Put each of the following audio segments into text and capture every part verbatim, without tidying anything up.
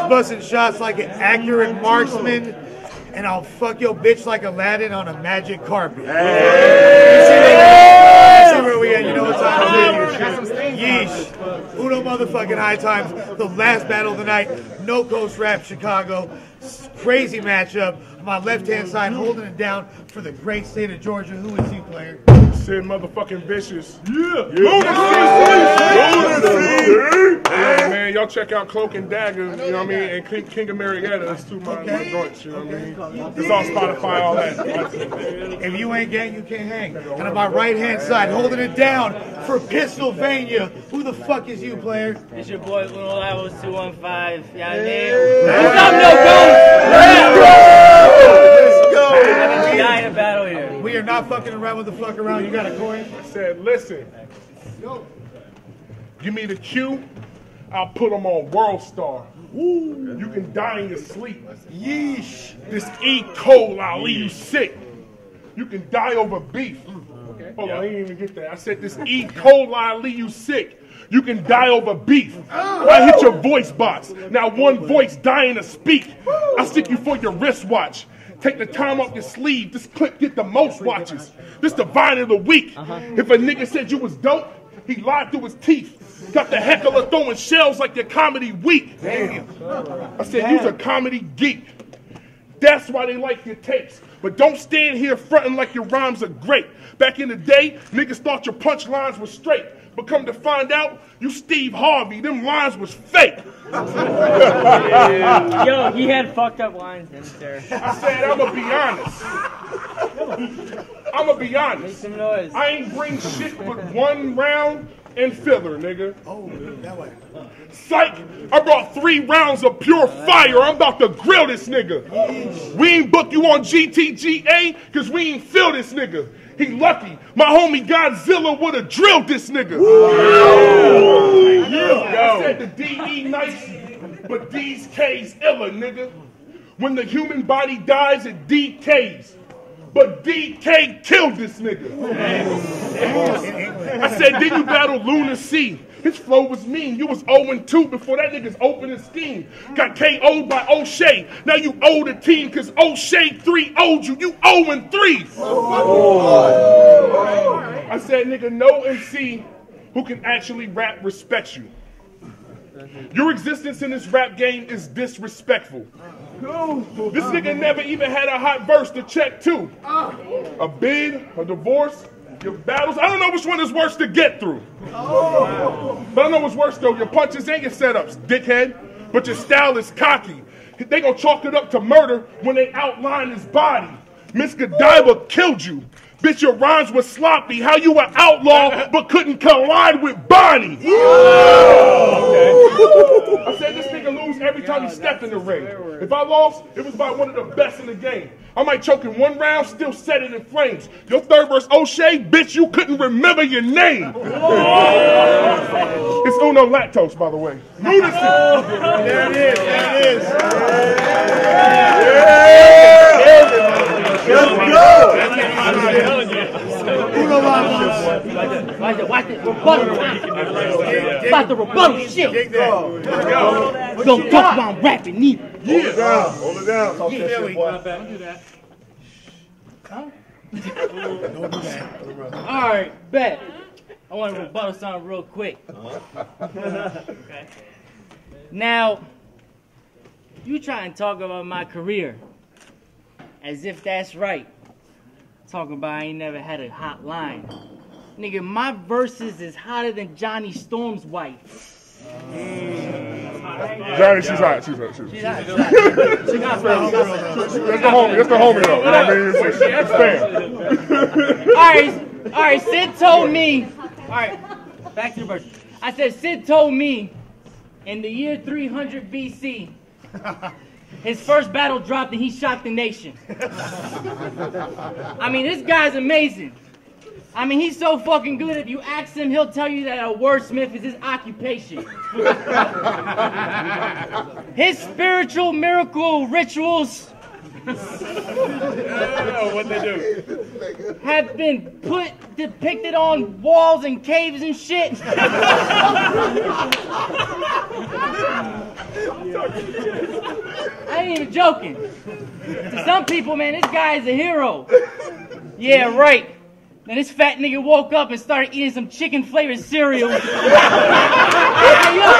busting shots like an accurate marksman, and I'll fuck your bitch like Aladdin on a magic carpet. Hey. You see where we at? You know what time it is. Yeesh. Uno motherfucking high times. The last battle of the night. No Coast Rap Chicago. Crazy matchup. My left-hand side holding it down for the great state of Georgia. Who is he, player? Sid motherfucking Vicious. Yeah. Lunacy. Yeah, man, y'all check out Cloak and Dagger, you know what I mean, and King, King of Marietta. That's two of my, my joints, you know what I mean? It's on Spotify, all that. If you ain't gang, you can't hang. And on my right-hand side, holding it down for Pennsylvania. Who the fuck is you, player? It's your boy, Uno Lavoz two one five. Y'all nailed. What's up, no ghost? Let's go! Let's go! Die in a battle here. We are not fucking around with the fuck around. You got a coin? I said, listen, give me the cue, I'll put them on World Star. Woo. You can die in your sleep. Yeesh. This E. coli, I'll leave you sick. You can die over beef. Okay. Hold on, I didn't even get that. I said this E. coli, I'll leave you sick. You can die over beef. I hit your voice box. Now one voice dying to speak. I stick you for your wristwatch. Take the time off your sleeve. This clip get the most watches. This the vine of the week. If a nigga said you was dope, he lied through his teeth. Got the heckler throwing shells like your comedy weak. Damn. I said you's a comedy geek. That's why they like your tapes. But don't stand here fronting like your rhymes are great. Back in the day, niggas thought your punchlines were straight. But come to find out, you Steve Harvey. Them lines was fake. Yo, he had fucked up lines in there. I said, I'ma be honest. I'ma be honest. Make some noise. I ain't bring shit but one round and filler, nigga. Oh, that way. Psych, I brought three rounds of pure fire. I'm about to grill this nigga. We ain't book you on G T G A because we ain't feel this nigga. He lucky. My homie Godzilla would have drilled this nigga. Yeah. I said the D E nice, but these K's illa, nigga. When the human body dies, it decays. But D K killed this nigga. I said, did you battle Lunacy? His flow was mean. You was oh and two before that nigga's opening scheme. Got K O'd by O'Shea. Now you owe the team because O'Shea three O'd you. You oh and three. Oh. I said, nigga, no M C who can actually rap respects you. Your existence in this rap game is disrespectful. This nigga never even had a hot verse to check to. A bid, a divorce, your battles. I don't know which one is worse to get through. But I know what's worse though, your punches and your setups, dickhead. But your style is cocky. They gonna chalk it up to murder when they outline his body. Miss Godiva killed you. Bitch, your rhymes were sloppy. How you an outlaw but couldn't collide with Bonnie? Oh. I said this nigga lose every time he stepped in the ring. If I lost, it was by one of the best in the game. I might choke in one round, still set it in flames. Your third verse, O'Shea, bitch, you couldn't remember your name. It's Uno Lactose, by the way. Lunacy. There it is. There it is. Let's go. Uno Lavoz. Watch it, watch it, rebuttal. About the rebuttal shit. Dig that. We don't talk about rapping neither. Hold it down. Hold it down. Talk that shit, boy. Don't do that. Huh? Don't do that. All right, bet. I want to rebuttal something real quick. Okay. Now, you try and talk about my career as if that's right. Talking about I ain't never had a hot line. Nigga, my verses is hotter than Johnny Storm's wife. Mm. Johnny, she's hot. She's hot. She's She's hot. hot. She's hot. She got friends. That's the homie. That's the homie, though. You know what I mean? It's, it's fair. All right, all right. Sid told me. All right, back to the verse. I said Sid told me in the year three hundred B C, his first battle dropped and he shocked the nation. I mean, this guy's amazing. I mean, he's so fucking good. If you ask him, he'll tell you that a wordsmith is his occupation. His spiritual miracle rituals Oh, what they do? have been put, depicted on walls and caves and shit. I ain't even joking. To some people, man, this guy is a hero. Yeah, right. Then this fat nigga woke up and started eating some chicken flavored cereal. Hey, yo.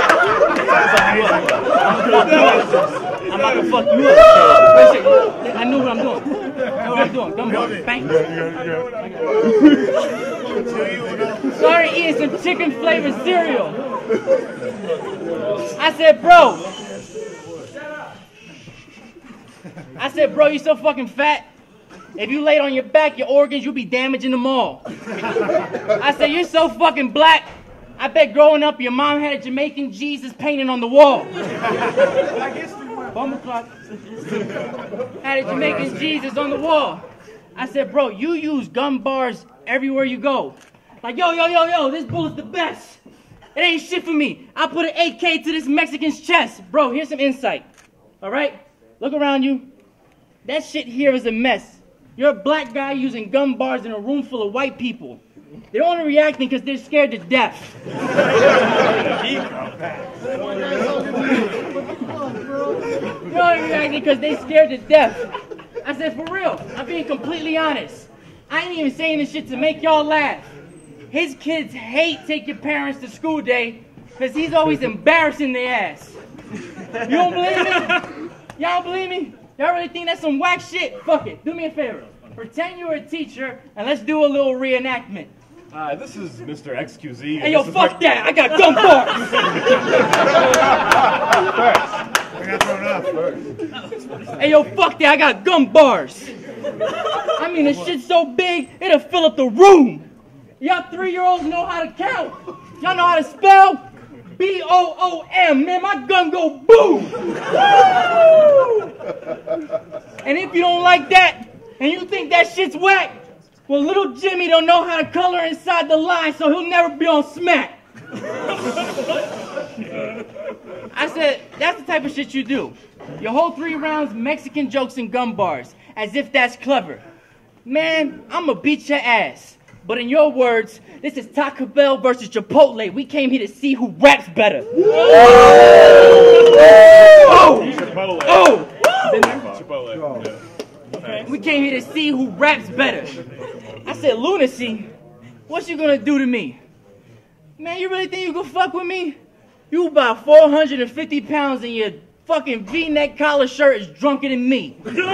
I'm about to fuck you up. I know what I'm doing. I know what I'm doing. Come on. Bang. Started eating some chicken flavored cereal. I said, bro. I said, bro, you so fucking fat. If you laid on your back, your organs, you'll be damaging them all. I said, you're so fucking black. I bet growing up, your mom had a Jamaican Jesus painted on the wall. Bomb clock. Had a Jamaican Jesus on the wall. I said, bro, you use gun bars everywhere you go. Like, yo, yo, yo, yo, this bullet's the best. It ain't shit for me. I put an A K to this Mexican's chest. Bro, here's some insight. All right? Look around you. That shit here is a mess. You're a black guy using gun bars in a room full of white people. They're only reacting because they're scared to death. They're only reacting because they're scared to death. I said, for real, I'm being completely honest. I ain't even saying this shit to make y'all laugh. His kids hate taking parents to school day because he's always embarrassing their ass. You don't believe me? Y'all believe me? Y'all really think that's some whack shit? Fuck it. Do me a favor. Pretend you're a teacher, and let's do a little reenactment. Uh, this is Mister X Q Z. Hey, yo, fuck my... that. I got gun bars. Hey, yo, fuck that. I got gun bars. I mean, this shit's so big, it'll fill up the room. Y'all three-year-olds know how to count. Y'all know how to spell? B O O M, man, my gun go boom! And if you don't like that, and you think that shit's whack, well, little Jimmy don't know how to color inside the line, so he'll never be on smack. I said, that's the type of shit you do. Your whole three rounds, Mexican jokes and gun bars, as if that's clever. Man, I'ma beat your ass. But in your words, this is Taco Bell versus Chipotle. We came here to see who raps better. Oh! Chipotle. Oh! Chipotle. Yeah. We came here to see who raps better. I said, lunacy? What you gonna do to me? Man, you really think you gonna fuck with me? You about four hundred fifty pounds and your fucking V-neck collar shirt is drunker than me. There it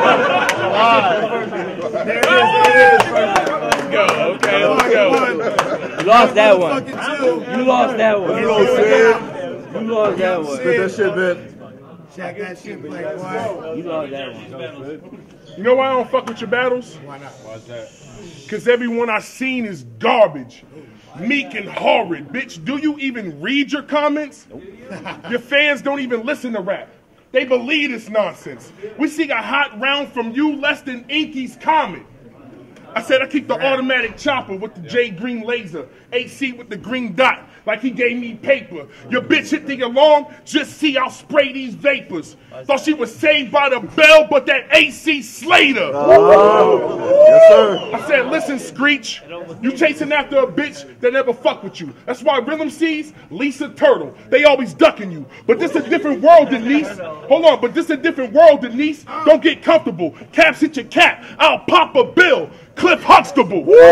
is. Let's go. Okay, let's go. You lost that one. You lost that one. You know, Sid. You lost that one. Spit that shit, man. Check that shit, Blake, boy. You lost that one. You know why I don't fuck with your battles? Why not? Why's that? Because everyone I've seen is garbage. Meek and horrid. Bitch, do you even read your comments? Nope. Your fans don't even listen to rap. They believe this nonsense. We see a hot round from you less than Inky's comment. I said I keep the automatic chopper with the J green laser. H C with the green dot, like he gave me paper. Your bitch hit the alarm, just see I'll spray these vapors. Thought she was saved by the bell, but that A C slayed her. Oh. Yes, sir. I said, listen, Screech, you chasing after a bitch that never fuck with you. That's why Rhythm C's Lisa Turtle. They always ducking you. But this a different world, Denise. Hold on, but this a different world, Denise. Don't get comfortable. Caps hit your cap. I'll pop a bill. Cliff Huxtable. Hold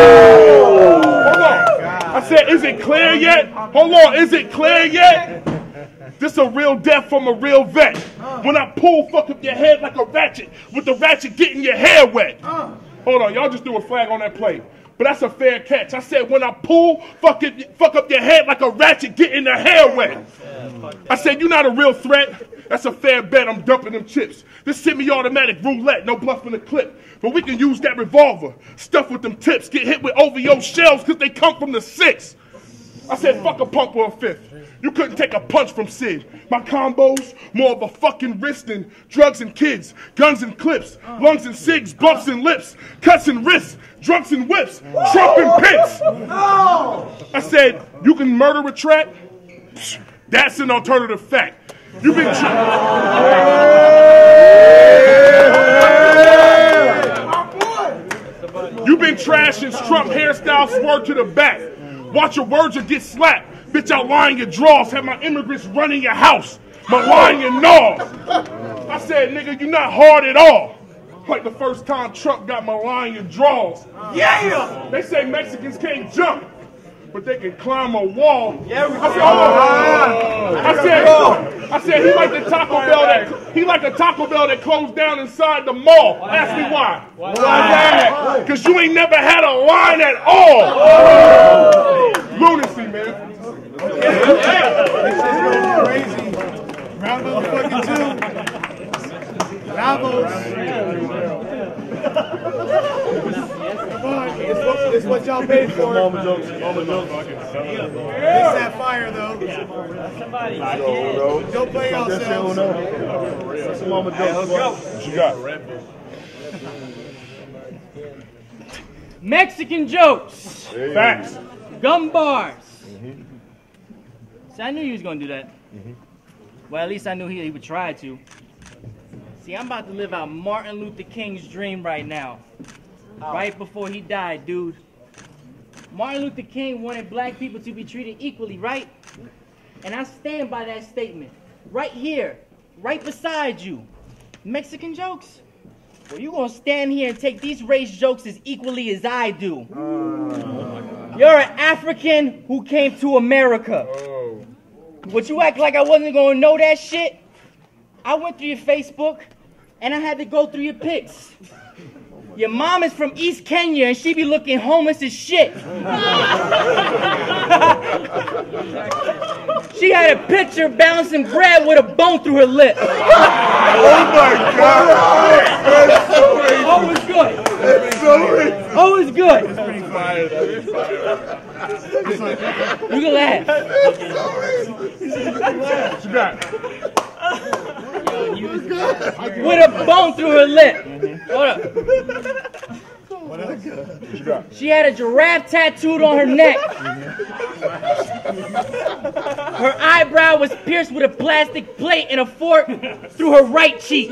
on. I said, is it clear yet? Hold on, is it clear yet? This a real death from a real vet. When I pull, fuck up your head like a ratchet, with the ratchet getting your hair wet. Hold on, y'all just threw a flag on that play. But that's a fair catch. I said, when I pull, fuck, it, fuck up your head like a ratchet getting the hair wet. I said, you're not a real threat. That's a fair bet, I'm dumping them chips. This semi-automatic roulette, no bluffing the clip. But we can use that revolver, stuff with them tips, get hit with O V O shells because they come from the six. I said, fuck a pump or a fifth. You couldn't take a punch from Sid. My combos, more of a fucking wrist than drugs and kids, guns and clips, lungs and cigs, bumps and lips, cuts and wrists, drunks and whips, Trump and Pence. I said, you can murder a track? That's an alternative fact. You've been... You been trash since Trump hairstyle swerved to the back. Watch your words or get slapped. Bitch, out lying your drawers. Have my immigrants running your house. My lying your nose. I said, nigga, you not hard at all. Like the first time Trump got my lying your drawers. Yeah! They say Mexicans can't jump, but they can climb a wall. Yeah, I said, oh. I said, I said he like the Taco Bell that he like a Taco Bell that closed down inside the mall. Ask me why. Why? Because you ain't never had a line at all. Lunacy, man. Crazy. Round motherfucking two. Lavoz. Come on, it's what, it's what y'all paid for. Mama jokes, mama jokes. It's that fire though. Somebody. Don't play yourselves. That's a mama jokes. What you got? Mexican jokes. Facts. Gum bars. See, I knew he was going to do that. Well, at least I knew he, he would try to. See, I'm about to live out Martin Luther King's dream right now. Right before he died, dude. Martin Luther King wanted black people to be treated equally, right? And I stand by that statement. Right here, right beside you. Mexican jokes? Well, you gonna stand here and take these race jokes as equally as I do. Uh, You're an African who came to America. Oh. Would you act like I wasn't gonna know that shit? I went through your Facebook and I had to go through your pics. Your mom is from East Kenya and she be looking homeless as shit. She had a picture balancing bread with a bone through her lip. Oh my God! That's so crazy. Oh, it's good. That's so crazy. Oh, it's good. That's pretty fire. That's fire. You can laugh. That's so crazy. What you got? With a bone through her lip. Hold up. What you got? She had a giraffe tattooed on her neck. Her eyebrow was pierced with a plastic plate and a fork through her right cheek.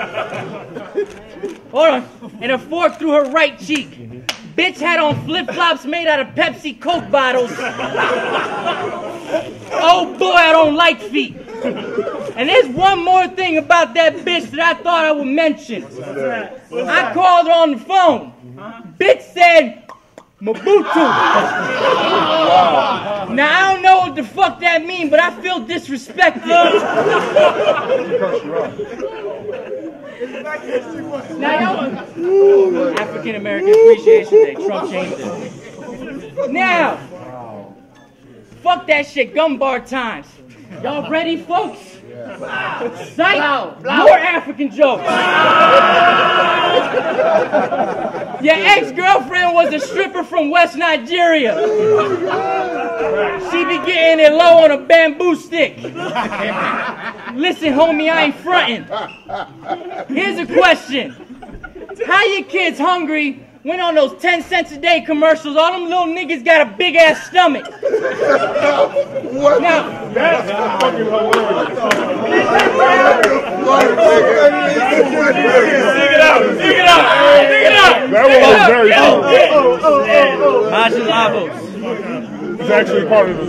Hold on. And a fork through her right cheek. Bitch had on flip-flops made out of Pepsi Coke bottles. Oh boy, I don't like feet. And there's one more thing about that bitch that I thought I would mention. I called her on the phone. Bitch said, Mobutu. Now, I don't know what the fuck that means, but I feel disrespected. Now, y'all, African American Appreciation Day. Trump changed it. Now, fuck that shit. Gum bar times. Y'all ready, folks? Psych! More African jokes. Your ex-girlfriend was a stripper from West Nigeria. She be getting it low on a bamboo stick. Listen, homie, I ain't frontin'. Here's a question. How your kids hungry when on those ten cents a day commercials, all them little niggas got a big ass stomach? What? Now, That's fucking hilarious. Dig it out. Dig it out. Dig it out. That one was very funny. Massacre Lavoz. It's actually part of the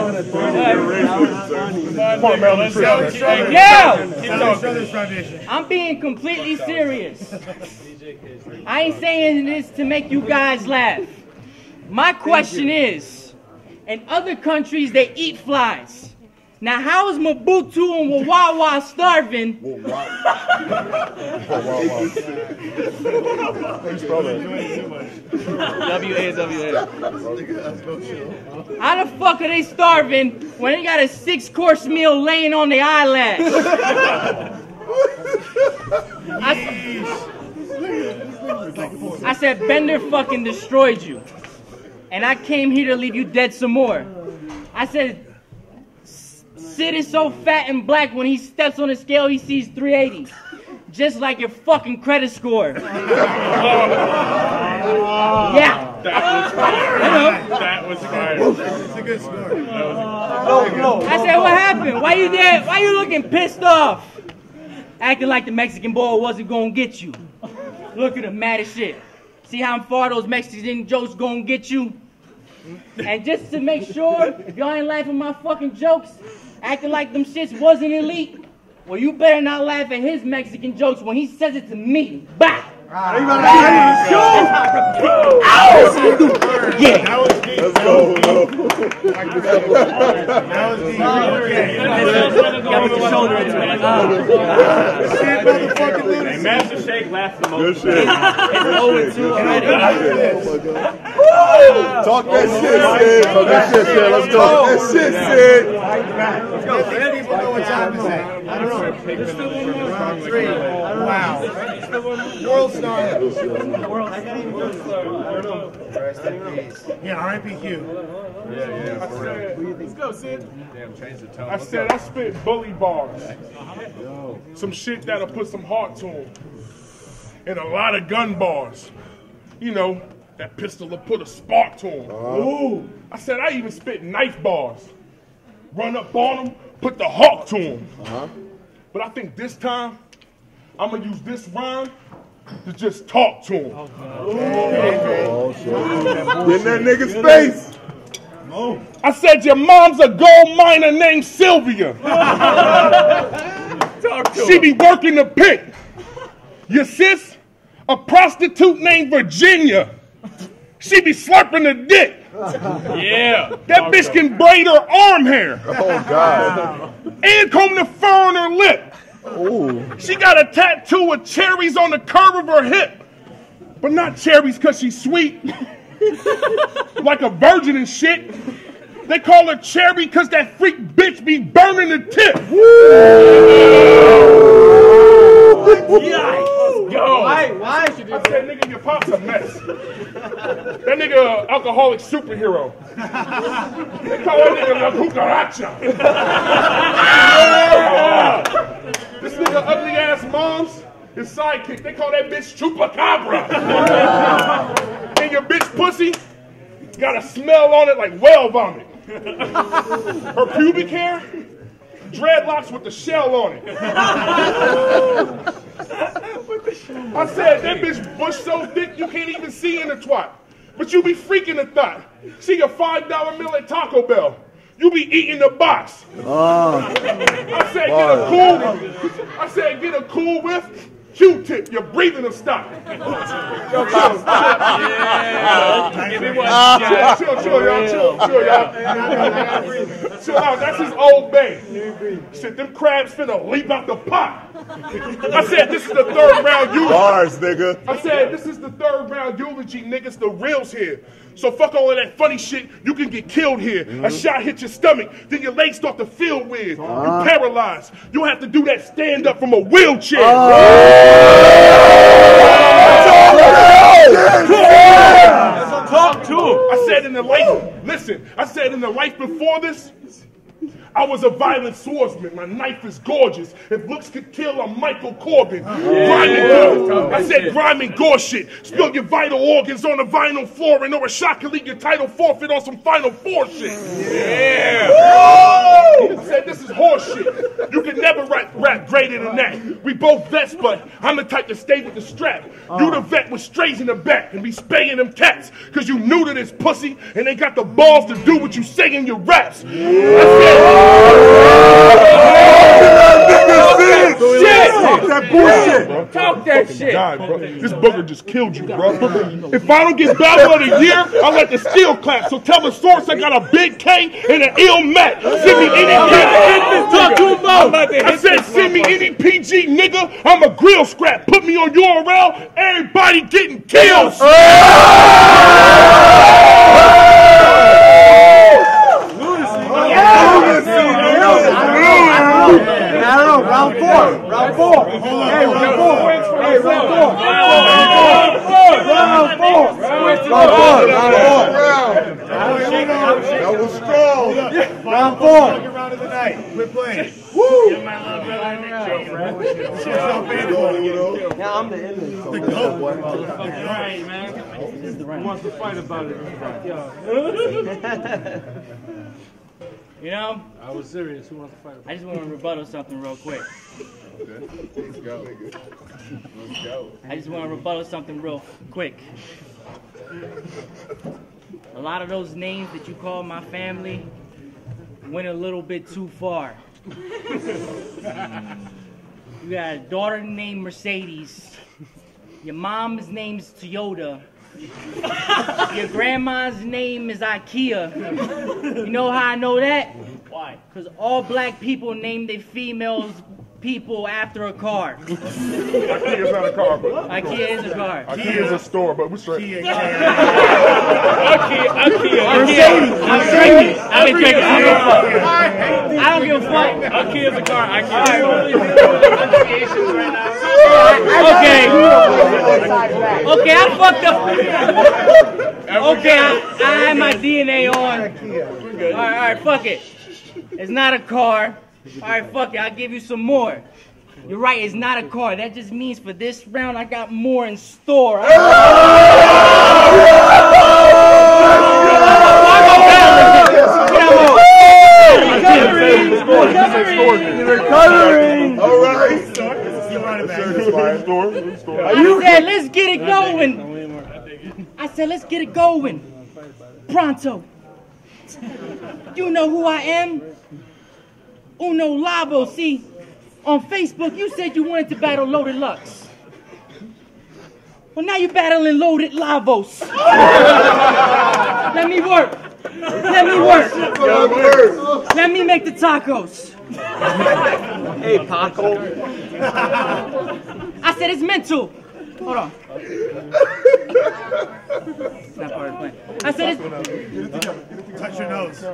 part of malnutrition. Yeah! Brothers Foundation. I'm being completely serious. I ain't saying this to make you guys laugh. My question is, in other countries they eat flies. Now how is Mobutu and Wawawa starving? W A W A. How the fuck are they starving when they got a six-course meal laying on their eyelash? I, I said, Bender fucking destroyed you. And I came here to leave you dead some more. I said, Sid is so fat and black when he steps on the scale he sees three eighty. Just like your fucking credit score. Yeah. That was fire. That was fire. It's a good score. I said, what happened? Why you there? Why you looking pissed off? Acting like the Mexican boy wasn't gonna get you. Look at him, mad as shit. See how far those Mexican jokes gonna get you? And just to make sure y'all ain't laughing at my fucking jokes, acting like them shits wasn't elite, well, you better not laugh at his Mexican jokes when he says it to me. Bah! Are you about to get Yeah. That was deep. Let's go, bro. That was deep. Got me the shoulder into it. Shit, motherfucking lunacy. Hey, Master Shake laughs the most. Good shit. It's oh and two already. Talk that shit, Sid. Talk that shit, Sid. Let's go. Talk that shit, Sid. Let's go. Let these people know what time is it. I don't know. Round three. Wow. World star. World. I can't even go star. I don't know. Rest in peace. Yeah, R I P Q. Yeah, yeah. Let's go, Sid. Damn, change the tone. I said I spit bully bars. Some shit that'll put some heart to them. And a lot of gun bars. You know, that pistol will put a spark to them. Ooh. I said I even spit knife bars. Run up on them, put the hawk to them. Uh-huh. But I think this time, I'm going to use this rhyme to just talk to him. Oh, get in that nigga's face. I said your mom's a gold miner named Sylvia. She be working the pit. Your sis, a prostitute named Virginia. She be slurping the dick. Yeah. That bitch can braid her arm hair. Oh, God. And comb the fur on her lip. Ooh. She got a tattoo of cherries on the curve of her hip. But not cherries because she's sweet. Like a virgin and shit. They call her cherry because that freak bitch be burning the tip. Yikes. Go. Why? Why should I said, nigga, your pop's a mess. That nigga, uh, alcoholic superhero. They call that nigga La Cucaracha. This nigga ugly ass mom's his sidekick. They call that bitch Chupacabra. And your bitch pussy got a smell on it like whale vomit. Her pubic hair, dreadlocks with the shell on it. I said that bitch bush so thick you can't even see in the twat. But you be freaking the thought. See a five dollar meal at Taco Bell. You be eating the box. Uh, I said get a cool. I said get a cool whiff. Q-tip, your breathing will stop. Yo, chill, chill. Yeah. Give me one. Chill, chill, chill, y'all. Chill, chill, y'all. Chill out. That's his old bay. Shit, them crabs finna leap out the pot. I said this is the third round eulogy. Bars, nigga. I said this is the third round eulogy, niggas. The real's here. So fuck all of that funny shit. You can get killed here. Mm-hmm. A shot hit your stomach, then your legs start to feel weird. Uh-huh. You paralyzed. You have to do that stand up from a wheelchair. Uh-huh. Talk to him. I said in the life, listen, I said in the life before this, I was a violent swordsman. My knife is gorgeous. If looks could kill, I'm Michael Corbin. Yeah. Grinding gore. I said grinding gore shit. Spill your vital organs on the vinyl flooring, or a shot can leave your title forfeit on some Final Four shit. Yeah. I said this is horse shit. You can never rap, rap greater than that. We both vets, but I'm the type to stay with the strap. Uh. You the vet with strays in the back and be spaying them cats, cause you new to this pussy and ain't got the balls to do what you say in your raps. Yeah. I said, Talk that bullshit. Talk that shit. God, bro. This booger just killed you, bro. If I don't get battle of the year, I'll let the steel clap. So tell the source I got a big K and an ill Mac. Send me any P G. Talk to him about. I said send me any P G, nigga. I'm a grill scrap. Put me on U R L. Everybody getting killed. I don't know, round four, round four. Hey, round four. Hey, round four. Round four. Round four. Round four. That was strong. Round four. Second round of the night. We're playing. Woo! Yeah, I'm the ending. The goat. Right, man. Who wants to fight about it? You know? I was serious. Who wants to fight about it? I just want to rebuttal something real quick. Let's go. Let's go. I just want to rebuttal something real quick. A lot of those names that you call my family went a little bit too far. You got a daughter named Mercedes. Your mom's name's Toyota. Your grandma's name is IKEA. You know how I know that? Why? Because all black people name their females people after a car. IKEA is not a car, but IKEA is a car. IKEA is a store, but we're straight. IKEA, IKEA. Mercedes. I'm drinking. I've been drinking. I don't give a fuck. I don't give a fuck. IKEA is a car. IKEA is pronunciations right now. Okay. Okay, I fucked up. Okay, I, I had my D N A on. Alright, alright, fuck it. It's not a car. Alright, fuck it. I'll give you some more. You're right, it's not a car. That just means for this round, I got more in store. I Recovering! All right. I said, let's get it going. I said, let's get it going. Pronto. You know who I am? Uno Lavoz. See, on Facebook, you said you wanted to battle Loaded Lux. Well, now you're battling Loaded Lavoz. Let me work. Let me work. Let me make the tacos. Hey, Paco. I said it's mental. Hold on. It's not part of the plan. I said it's... Touch your nose.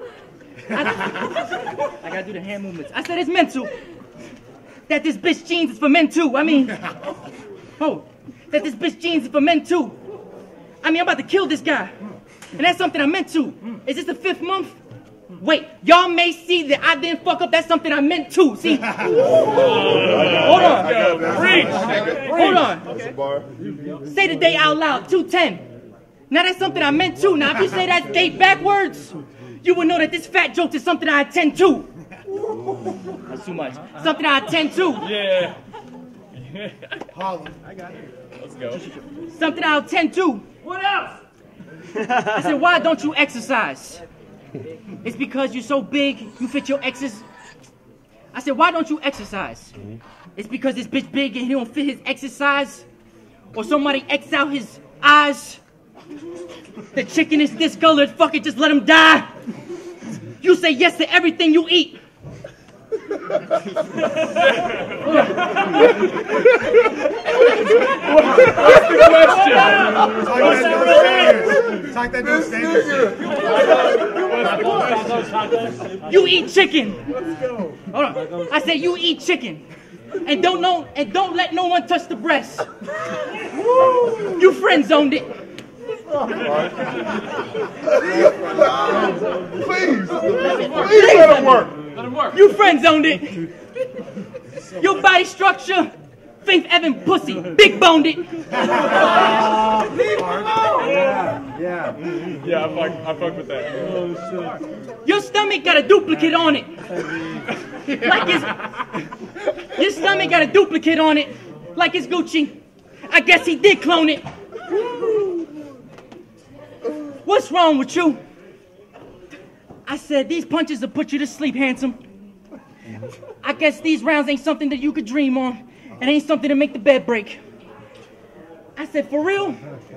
I, I gotta do the hand movements. I said it's mental. That this bitch jeans is for men too. I mean... Oh. That this bitch jeans is for men too. I mean, I'm about to kill this guy. And that's something I meant to. Is this the fifth month? Wait, y'all may see that I didn't fuck up. That's something I meant to. See? Hold on. Hold on. Say the date out loud. two ten. Now that's something I meant to. Now if you say that date backwards, you will know that this fat joke is something I attend to. That's too much. Something I attend to. Yeah. Harlem. I got it. Let's go. Something I'll attend to. What else? I said, why don't you exercise? It's because you're so big, you fit your exes. I said, why don't you exercise? It's because this bitch big and he don't fit his exercise. Or somebody X out his eyes. The chicken is discolored, fuck it, just let him die. You say yes to everything you eat. What's the question? Talk that no standards. You eat chicken. Hold on. I said you eat chicken. And don't know and don't let no one touch the breast. You friend zoned it. Please, please let it work. Let him work. You friend zoned it. Your body structure, Faith Evan pussy, big boned it. Yeah, yeah. Yeah, I fuck, I fuck with that. Your stomach got a duplicate on it. Like it's, your stomach got a duplicate on it. Like it's Gucci. I guess he did clone it. What's wrong with you? I said, these punches will put you to sleep, handsome. I guess these rounds ain't something that you could dream on. It ain't something to make the bed break. I said, for real?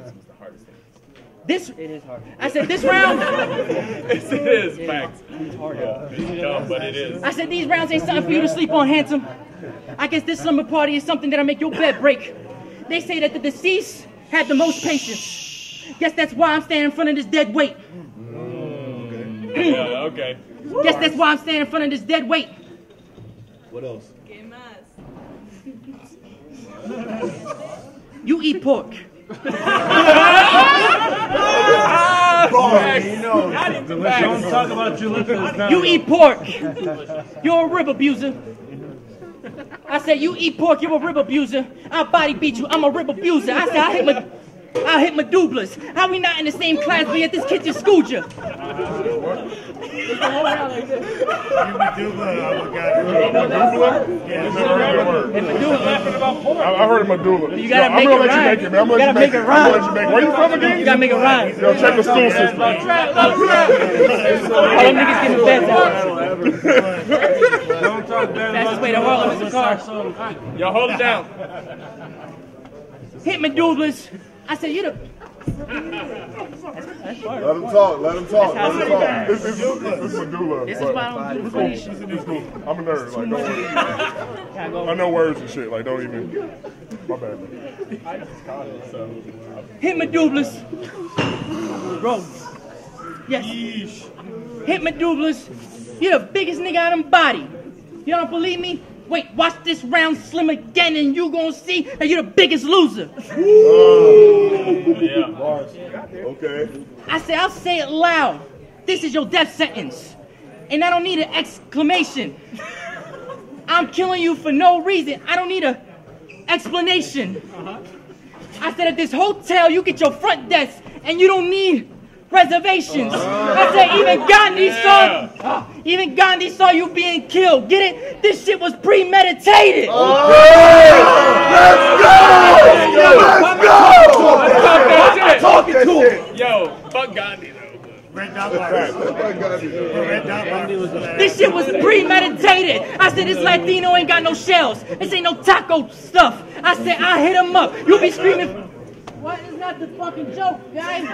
This, it is hard. I said, this round? Yes, it is, facts. It's hard. Yeah, it's dumb, but it is. I said, these rounds ain't something for you to sleep on, handsome. I guess this slumber party is something that'll make your bed break. They say that the deceased had the most patience. Guess that's why I'm standing in front of this dead weight. Mm, yeah, okay. Guess that's why I'm standing in front of this dead weight. What else? You eat pork. Don't talk about your lips now. You eat pork. You're a rib abuser. I said, you eat pork, you're a rib abuser. I'll body beat you, I'm a rib abuser. I said, I hit my, I hit my doublers. How we not in the same class, but yet this kid just schooled you? Just the whole round like this. You Medulla, oh my God. Medulla? Yeah, I've never heard that word. And Medulla. I, I heard of Medulla. You gotta Yo, make I'm gonna it let rhyme. you make it, man. I'm You gonna gotta let make it I'm gonna let you rhyme. make it. Where you from again? You gotta make it rhyme. Yo, check the stool system. All them niggas getting Betz out. Don't talk bad Fastest way to Harlem is a car. Yo, hold it down. Hit Medullas. I said, you the... Let him talk. Let him talk. Let him talk. This is this is Medulla. This is but why I don't do the funny shit. it's cool. I'm a nerd. Like, don't worry. I know words and shit. Like, don't even. My bad, man. I just caught it, so. Hit Medullas. Rose. Yes. Hit Medullas. You're the biggest nigga out of body. You don't believe me? Wait, watch this round slim again and you gonna see that you're the biggest loser. Yeah. Okay. I say, I'll say it loud. This is your death sentence. And I don't need an exclamation. I'm killing you for no reason. I don't need an explanation. I said at this hotel, you get your front desk and you don't need reservations. I said even Gandhi saw, uh, even Gandhi saw you being killed. Get it? This shit was premeditated. Okay. Let's go. Let's go. Let's talk that shit. Talking to him. Yo, fuck Gandhi though. Red dot bars. Red dot bars. This shit was premeditated. I said this Latino ain't got no shells. This ain't no taco stuff. I said I hit him up. You'll be screaming. What is not the fucking joke, guys?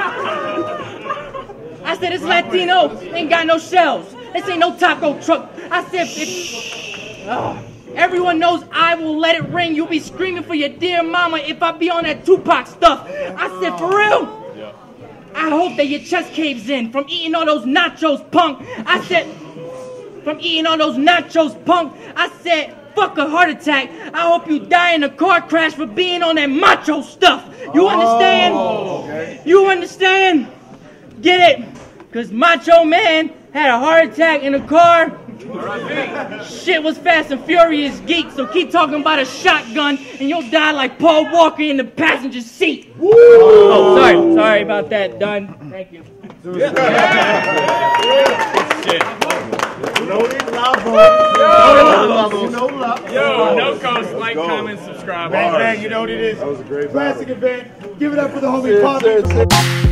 I said this Latino ain't got no shells. This ain't no taco truck. I said if uh, everyone knows I will let it ring. You'll be screaming for your dear mama if I be on that Tupac stuff. I said for real. I hope that your chest caves in from eating all those nachos, punk. I said from eating all those nachos, punk. I said fuck a heart attack. I hope you die in a car crash for being on that macho stuff. You understand? Oh, okay. You understand? Get it? Because Macho Man had a heart attack in a car. Shit was Fast and Furious geek, so keep talking about a shotgun and you'll die like Paul Walker in the passenger seat. Woo! Oh, sorry. Sorry about that. Done. Thank you. Shit. Loaded Lavoz. Yo, no coast, like, comment, subscribe. Bang, bang, you know what it is. That was a great Classic battle. event. Give it up for the homie Pompey.